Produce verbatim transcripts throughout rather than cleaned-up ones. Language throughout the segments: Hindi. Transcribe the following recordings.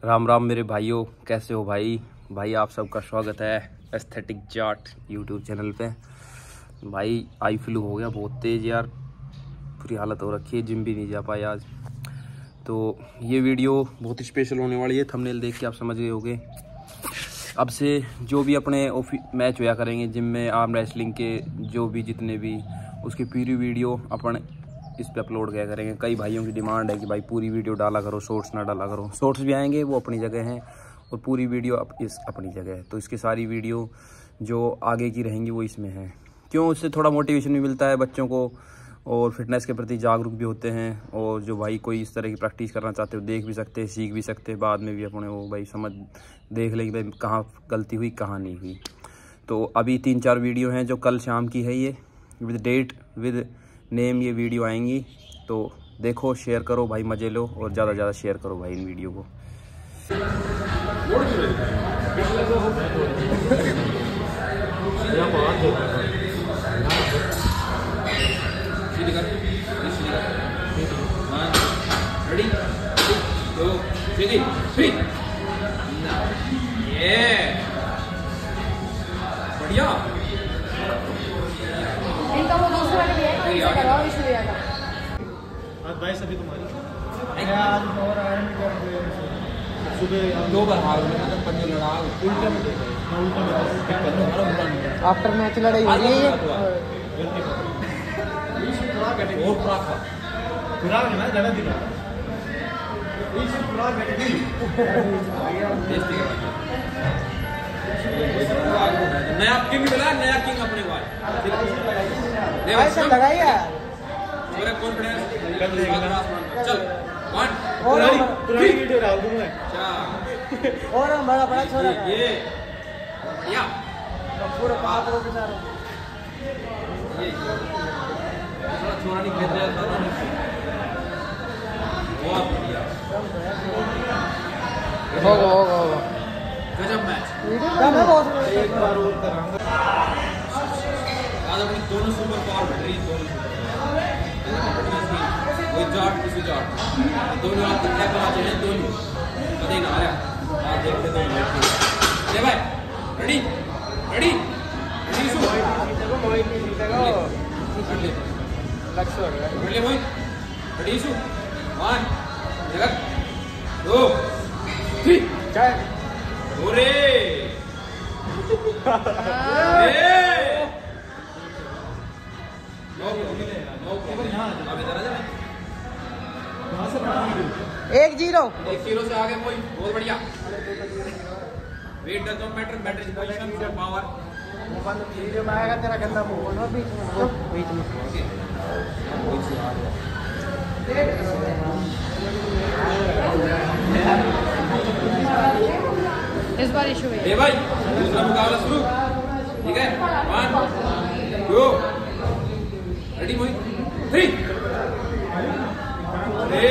राम राम मेरे भाइयों, कैसे हो भाई? भाई आप सबका स्वागत है एस्थेटिक जाट यूट्यूब चैनल पे। भाई आई फ्लू हो गया बहुत तेज़ यार, पूरी हालत हो रखी है, जिम भी नहीं जा पाए आज। तो ये वीडियो बहुत ही स्पेशल होने वाली है, थंबनेल देख के आप समझ गए होंगे। अब से जो भी अपने मैच होया करेंगे जिम में, आर्म रेसलिंग के जो भी जितने भी, उसकी पूरी वीडियो अपन इस पे अपलोड किया करेंगे। कई भाइयों की डिमांड है कि भाई पूरी वीडियो डाला करो, शॉर्ट्स ना डाला करो। शॉर्ट्स भी आएंगे, वो अपनी जगह हैं, और पूरी वीडियो अप, इस अपनी जगह है। तो इसकी सारी वीडियो जो आगे की रहेंगी वो इसमें है। क्यों? उससे थोड़ा मोटिवेशन भी मिलता है बच्चों को, और फिटनेस के प्रति जागरूक भी होते हैं। और जो भाई कोई इस तरह की प्रैक्टिस करना चाहते हो, देख भी सकते हैं, सीख भी सकते हैं। बाद में भी अपने वो भाई समझ देख लेंगे भाई कहाँ गलती हुई कहाँ नहीं हुई। तो अभी तीन चार वीडियो हैं जो कल शाम की है, ये विद डेट विद नेम ये वीडियो आएंगी। तो देखो, शेयर करो भाई, मज़े लो, और ज़्यादा से ज़्यादा शेयर करो भाई इन वीडियो को। बढ़िया। इनका वो दूसरा वाला भी है, इसे करवाओ, इसलिए आया आज भाई सभी तुम्हारी आज और आयरन कर सुबह दो बार हार में ना पंजे लड़ा उल्टे में देखा उल्टा में आफ्टर मैच लड़ाई हो रही है। और पूरा खा पूरा ना ज्यादा दिखा इस पूरा बैठे नया किंग मिला, नया किंग अपने पास। ऐसा लगाई है मेरा कॉन्फिडेंस चल वन पुरानी पुरानी वीडियो डाल दूं मैं। और बड़ा बड़ा छोरा ये या पूरा पाप हो बेचारा, ये थोड़ा छोरा नहीं खेल रहा था। बहुत बढ़िया, होगा होगा होगा गजब मैच। मैं बहुत एक बार और करांगा। आज अपनी दोनों सुपर पावर बैठ रही, दोनों कोई जाट किसी जाट, दोनों आप कितने पर आते हैं, दोनों कभी ना आ रहा। आप देखते दोनों ले भाई, रेडी रेडी रेडी शो देखो मोहित नहीं जीतेगा वो लक्ष्य हो गया। ले भाई, रेडी शो वन जगह दो थ्री चल ओरे ए नो नो अब इधर आ जा। वहां से बना वीडियो एक जीरो एक जीरो से आगे कोई, बहुत बढ़िया। Weight does not matter, matter is position और पावर। वीडियो में आएगा तेरा गंदा मुंह और बीच में बीच में इस बार इशू है। ए भाई, दूसरा मुकाबला शुरू, ठीक है? One two ready Mohit three ले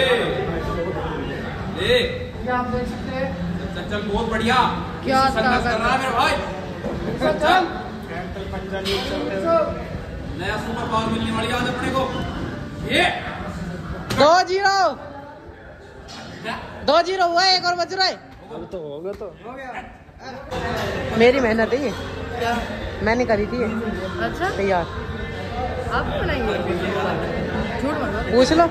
ले आप देख सकते हैं चल चल, बहुत बढ़िया। क्या संघर्ष कर रहा है मेरा भाई। चल चल, कैंटल पंजाबी चलते नया सुपर पावर मिलने वाली आज अपने को। ये दो जीरो दो जीरो हुआ है, एक और बच रहा है। अब तो होगा तो हो गया। मेरी मेहनत है ये, क्या मैंने करी थी ये। अच्छा तैयार आप बनाएंगे, झूठ मत पूछ लो।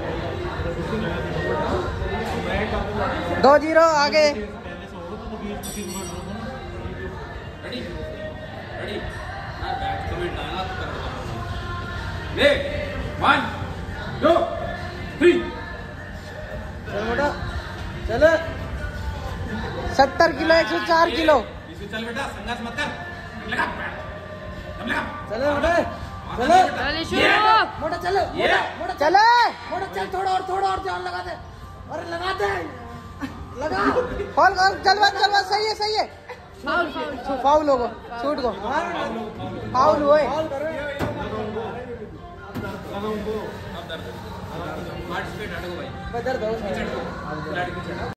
दो जीरो आगे। रेडी रेडी ना बैठ कमेंट डालना तो कर ले। वन टू थ्री चल बेटा चलो। सत्तर किलो एक सौ चार किलो। इसे चल बेटा, संघर्ष मत कर, लगा दम लगा। चलो बेटा चलो मोटा चलो मोटा मोटा चले मोटा चल, थोड़ा और थोड़ा और जान लगा दे। अरे लगा दे लगा फॉल कर, चल बस चल बस, सही है सही है। फाउल फाउल फाउल होगा, शूट को फाउल हुए। अब दर्द पार्टिसिपेट हटो भाई, दर्द हो खिलाड़ी पीछे हटो।